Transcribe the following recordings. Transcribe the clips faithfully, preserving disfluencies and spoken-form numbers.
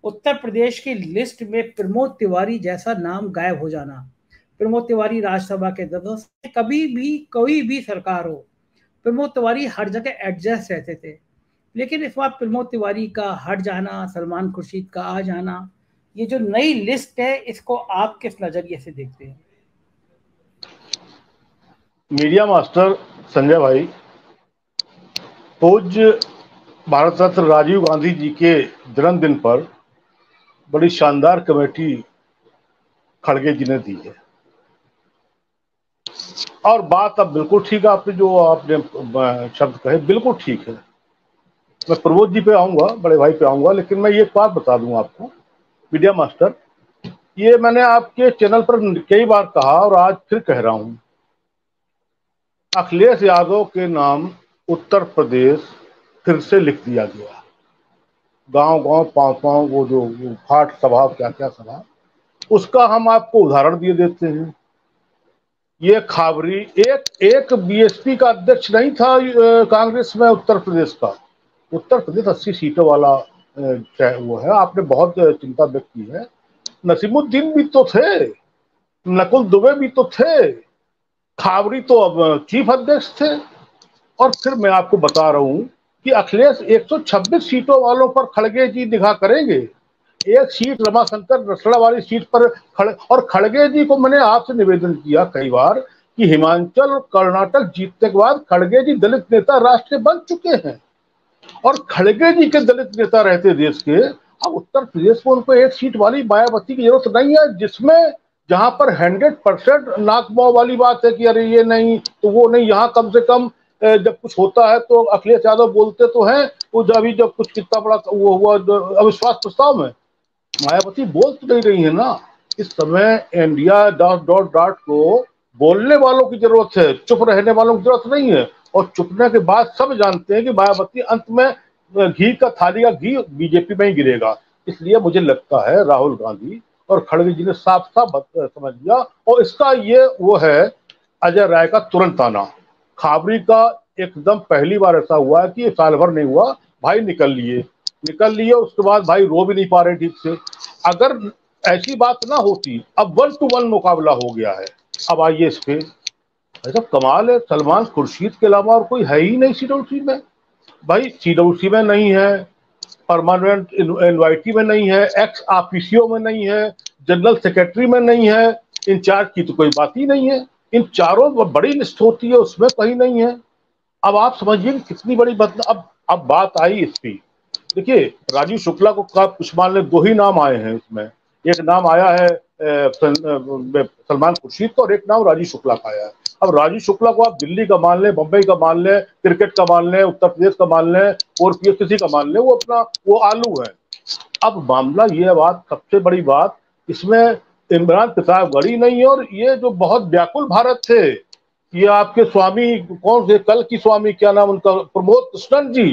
उत्तर प्रदेश की लिस्ट में प्रमोद तिवारी जैसा नाम गायब हो जाना। प्रमोद तिवारी राज्यसभा के सदस्य, कभी भी कोई भी सरकार हो, प्रमोद तिवारी हर जगह एडजस्ट रहते थे। लेकिन इस बार प्रमोद तिवारी का हट जाना, सलमान खुर्शीद का आ जाना, ये जो नई लिस्ट है, इसको आप किस नजरिए से देखते हैं? मीडिया मास्टर संजय भाई, पूज्य भारत रत्न राजीव गांधी जी के जन्मदिन पर बड़ी शानदार कमेटी खड़गे जी ने दी है। और बात अब बिल्कुल ठीक है, आपने जो आपने शब्द कहे बिल्कुल ठीक है। मैं प्रमोद जी पे आऊंगा, बड़े भाई पे आऊंगा, लेकिन मैं ये बात बता दूं आपको मीडिया मास्टर, ये मैंने आपके चैनल पर कई बार कहा और आज फिर कह रहा हूं, अखिलेश यादव के नाम उत्तर प्रदेश फिर से लिख दिया गया। गांव गांव पांव पांव वो जो फाट सभा, क्या क्या सभा, उसका हम आपको उदाहरण दिए देते हैं। ये खाबरी एक एक बीएसपी का अध्यक्ष नहीं था कांग्रेस में उत्तर प्रदेश का। उत्तर प्रदेश अस्सी सीटों वाला वो है, आपने बहुत चिंता व्यक्त की है। नसीमुद्दीन भी तो थे, नकुल दुबे भी तो थे, खाबरी तो अब चीफ अध्यक्ष थे। और फिर मैं आपको बता रहा हूं कि अखिलेश एक सौ छब्बीस सीटों वालों पर खड़गे जी दिखा करेंगे। एक सीट रमाशंकर रसड़ा वाली सीट पर खड़े, और खड़गे जी को मैंने आपसे निवेदन किया कई बार कि हिमाचल और कर्नाटक जीतने के बाद खड़गे जी दलित नेता राष्ट्रीय बन चुके हैं, और खड़गे जी के दलित नेता रहते देश के। अब उत्तर प्रदेश में उनको एक सीट वाली मायावती की जरूरत नहीं है, जिसमें जहां पर हंड्रेड परसेंट नाकमाव वाली बात है कि अरे ये नहीं तो वो नहीं। यहाँ कम से कम जब कुछ होता है तो अखिलेश यादव बोलते तो हैं, वो जब अभी जब कुछ कितना बड़ा वो हुआ अविश्वास प्रस्ताव में, मायावती बोल तो नहीं रही है ना। इस समय इंडिया डॉट डॉट डॉट को बोलने वालों की जरूरत है, चुप रहने वालों की जरूरत नहीं है। और चुपने के बाद सब जानते हैं कि मायावती अंत में घी का थाली का घी बीजेपी में ही गिरेगा। इसलिए मुझे लगता है राहुल गांधी और खड़गे जी ने साफ साफ समझ लिया। और इसका ये वो है अजय राय का तुरंत आना। खाबरी का एकदम पहली बार ऐसा हुआ है कि साल भर नहीं हुआ, भाई निकल लिए निकल लिए उसके बाद भाई रो भी नहीं पा रहे ठीक से। अगर ऐसी बात ना होती, अब वन टू वन मुकाबला हो गया है। अब आइए इस पे, ऐसा कमाल है, सलमान खुर्शीद के अलावा और कोई है ही नहीं सीडब्ल्यूसी में। भाई सीडब्ल्यूसी में नहीं है, परमानेंट इनवाइटी में नहीं है, एक्स ऑफिसियो में नहीं है, जनरल सेक्रेटरी में नहीं है, इंचार्ज की तो कोई बात ही नहीं है। इन चारों बड़ी लिस्ट होती है, उसमें कहीं नहीं है। अब आप समझिए कितनी बड़ी बात। अब अब बात आई इस पे, देखिए राजीव शुक्ला को कुछ मान ले दो ही नाम आए हैं इसमें। एक नाम आया है सलमान खुर्शीद का और एक नाम राजीव शुक्ला का आया है। अब राजीव शुक्ला को आप दिल्ली का मान लें, बंबई का मान लें, क्रिकेट का मान लें, उत्तर प्रदेश का मान लें, और किसी का मान लें, वो अपना वो आलू है। अब मामला ये बात, सबसे बड़ी बात इसमें इमरान प्रतापगढ़ी नहीं है। और ये जो बहुत व्याकुल भारत थे, ये आपके स्वामी कौन से कल की स्वामी, क्या नाम उनका, प्रमोद कृष्णन जी,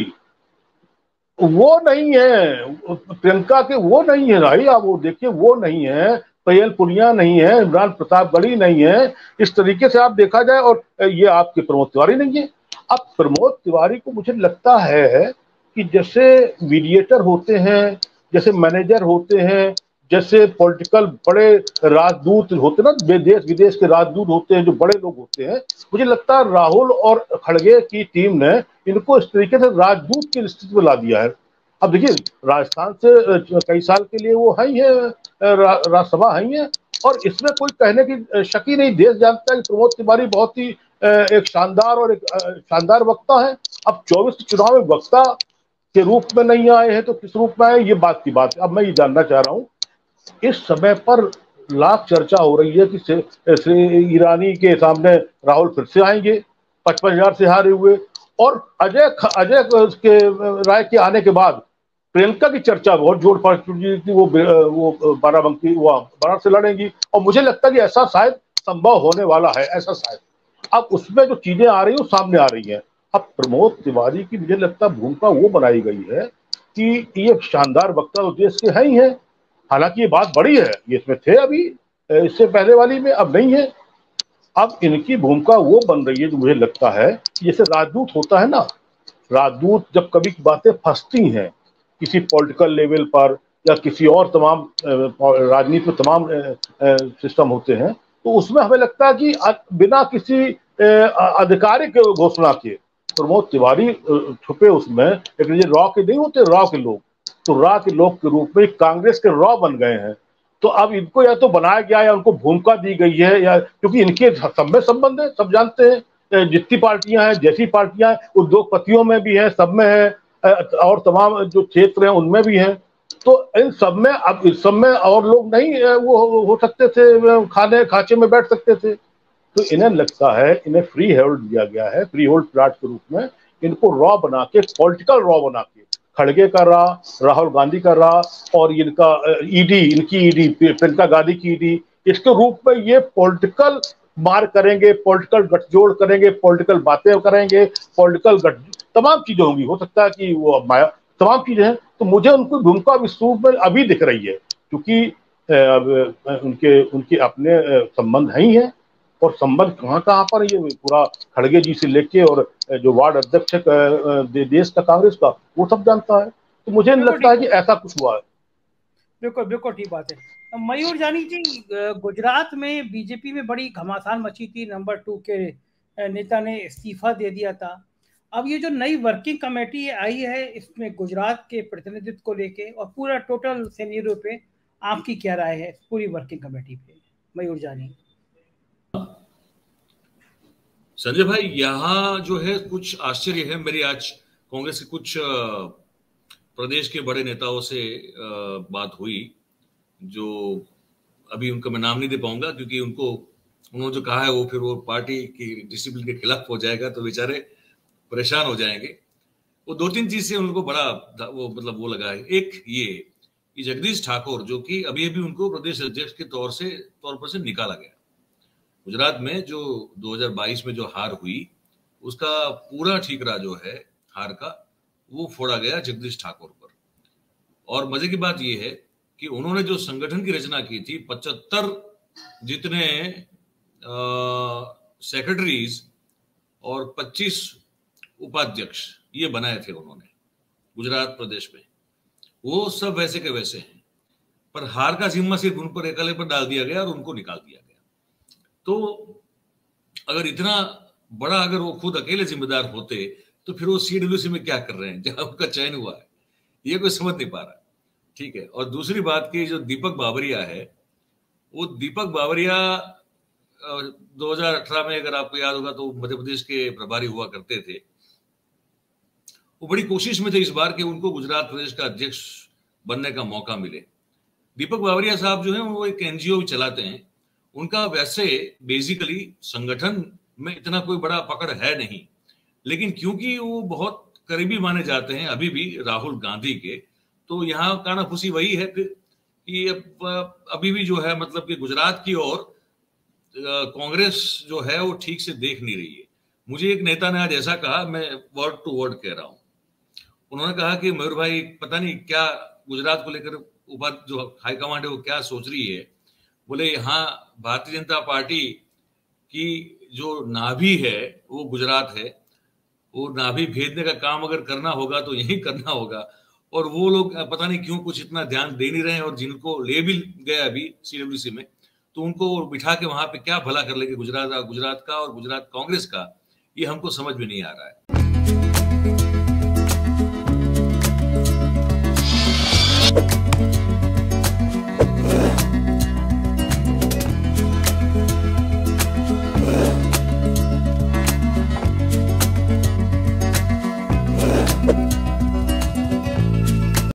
वो नहीं है प्रियंका के, वो नहीं है भाई। आप वो देखिए, वो नहीं है, पयल पुनिया नहीं है, इमरान प्रतापगढ़ी नहीं है, इस तरीके से आप देखा जाए। और ये आपके प्रमोद तिवारी नहीं है। अब प्रमोद तिवारी को मुझे लगता है कि जैसे मीडिएटर होते हैं, जैसे मैनेजर होते हैं, जैसे पॉलिटिकल बड़े राजदूत होते हैं ना, देश विदेश के राजदूत होते हैं, जो बड़े लोग होते हैं, मुझे लगता है राहुल और खड़गे की टीम ने इनको इस तरीके से राजदूत की स्थिति में ला दिया है। अब देखिए राजस्थान से कई साल के लिए वो है ही है, राज्यसभा है ही है, और इसमें कोई कहने की शक ही नहीं। देश जानता है कि प्रमोद तिवारी बहुत ही एक शानदार और एक शानदार वक्ता है। अब चौबीस चुनाव में वक्ता के रूप में नहीं आए हैं तो किस रूप में आए, ये बात की बात है। अब मैं ये जानना चाह रहा हूँ, इस समय पर लाख चर्चा हो रही है कि श्री ईरानी के सामने राहुल फिर से आएंगे पचपन हजार से हारे हुए, और अजय अजय के राय के आने के बाद प्रियंका की चर्चा बहुत जोर पड़ चुकी थी, वो वो बाराबंकी वो वाराणसी से लड़ेंगी, और मुझे लगता है कि ऐसा शायद संभव होने वाला है, ऐसा शायद। अब उसमें जो चीजें आ रही है वो सामने आ रही हैं। अब प्रमोद तिवारी की मुझे लगता है भूमिका वो बनाई गई है कि ये शानदार वक्ता तो देश के है ही है, हालांकि ये बात बड़ी है, ये इसमें थे अभी इससे पहले वाली में, अब नहीं है। अब इनकी भूमिका वो बन रही है जो मुझे लगता है जैसे राजदूत होता है ना, राजदूत जब कभी बातें फंसती हैं किसी पॉलिटिकल लेवल पर या किसी और तमाम राजनीति में तमाम सिस्टम होते हैं, तो उसमें हमें लगता है कि बिना किसी आधिकारिक घोषणा के प्रमोद तिवारी छुपे उसमें, लेकिन ये रॉ के नहीं होते, रॉ के लोग, तो रॉ के लोग के रूप में कांग्रेस के रॉ बन गए हैं। तो अब इनको या तो बनाया गया या उनको भूमिका दी गई है, या क्योंकि इनके सब में संबंध है, सब जानते हैं, जितनी पार्टियां हैं, जैसी पार्टियां उद्योगपतियों में भी है, सब में है, और तमाम जो क्षेत्र हैं उनमें भी है। तो इन सब में अब इस सब में और लोग नहीं वो हो सकते थे, खाने खांचे में बैठ सकते थे। तो इन्हें लगता है इन्हें फ्री होल्ड दिया गया है, फ्री होल्ड प्लाट के रूप में इनको रॉ बना के, पॉलिटिकल रॉ बना के, खड़गे का रॉ, राहुल गांधी का रॉ, और इनका ईडी, इनकी ईडी, प्रियंका गांधी की ईडी, इसके रूप में ये पॉलिटिकल मार करेंगे, पॉलिटिकल गठजोड़ करेंगे, पॉलिटिकल बातें करेंगे, पॉलिटिकल गठ तमाम चीजें होंगी। हो सकता है कि वो माया तमाम चीजें हैं। तो मुझे उनकी भूमिका विश्व में अभी दिख रही है, क्योंकि उनके उनके अपने संबंध है ही है, और संबंध कहाँ कहाँ पर ये पूरा खड़गे जी से लेके और जो वार्ड अध्यक्ष देश का कांग्रेस का, वो सब जानता है। तो मुझे नहीं लगता है कि ऐसा कुछ हुआ है। बिल्कुल बिल्कुल ठीक बात है। मयूर जानी जी, गुजरात में बीजेपी में बड़ी घमासान मची थी, नंबर टू के नेता ने इस्तीफा दे दिया था। अब ये जो नई वर्किंग कमेटी आई है, इसमें गुजरात के प्रतिनिधित्व को लेके और पूरा टोटल सिनेरियो पे आपकी क्या राय है पूरी वर्किंग कमेटी पे, मयूर जानी? संजय भाई, यहाँ जो है कुछ आश्चर्य है। मेरी आज कांग्रेस के कुछ प्रदेश के बड़े नेताओं से बात हुई, जो अभी उनका मैं नाम नहीं दे पाऊंगा, क्योंकि उनको उन्होंने जो कहा है वो फिर वो पार्टी की डिसिप्लिन के खिलाफ हो जाएगा, तो बेचारे परेशान हो जाएंगे। वो दो तीन चीज से उनको बड़ा वो मतलब वो लगा है। एक ये कि जगदीश ठाकुर, जो कि अभी अभी उनको प्रदेश अध्यक्ष के तौर से तौर पर से निकाला गया, गुजरात में जो दो हज़ार बाईस में जो हार हुई, उसका पूरा ठीकरा जो है हार का, वो फोड़ा गया जगदीश ठाकुर पर। और मजे की बात यह है कि उन्होंने जो संगठन की रचना की थी, पचहत्तर जितने सेक्रेटरीज और पच्चीस उपाध्यक्ष ये बनाए थे उन्होंने गुजरात प्रदेश में, वो सब वैसे के वैसे हैं। पर हार का जिम्मा सिर्फ उन पर अकेले पर डाल दिया गया और उनको निकाल दिया गया। तो अगर इतना बड़ा अगर वो खुद अकेले जिम्मेदार होते, तो फिर वो सीडब्ल्यूसी में क्या कर रहे हैं जहां उनका चयन हुआ है, ये कोई समझ नहीं पा रहा। ठीक है। और दूसरी बात की, जो दीपक बाबरिया है, वो दीपक बाबरिया दो हज़ार अठारह में अगर आपको याद होगा तो मध्य प्रदेश के प्रभारी हुआ करते थे। वो बड़ी कोशिश में थे इस बार कि उनको गुजरात प्रदेश का अध्यक्ष बनने का मौका मिले। दीपक बाबरिया साहब जो है वो एक एनजीओ चलाते हैं। उनका वैसे बेसिकली संगठन में इतना कोई बड़ा पकड़ है नहीं, लेकिन क्योंकि वो बहुत करीबी माने जाते हैं अभी भी राहुल गांधी के, तो यहाँ कानाफूसी वही है फिर कि अभी भी जो है मतलब कि गुजरात की ओर कांग्रेस जो है वो ठीक से देख नहीं रही है। मुझे एक नेता ने आज ऐसा कहा, मैं वर्ड टू वर्ड कह रहा हूँ, उन्होंने कहा कि मयूर भाई पता नहीं क्या गुजरात को लेकर ऊपर जो हाईकमांड है वो क्या सोच रही है। बोले यहाँ भारतीय जनता पार्टी की जो नाभि है वो गुजरात है, वो नाभि भेदने का काम अगर करना होगा तो यही करना होगा। और वो लोग पता नहीं क्यों कुछ इतना ध्यान दे नहीं रहे हैं, और जिनको ले भी गया अभी सीडब्ल्यूसी में, तो उनको बिठा के वहां पे क्या भला कर लेंगे गुजरात गुजरात का और गुजरात कांग्रेस का, ये हमको समझ में नहीं आ रहा है।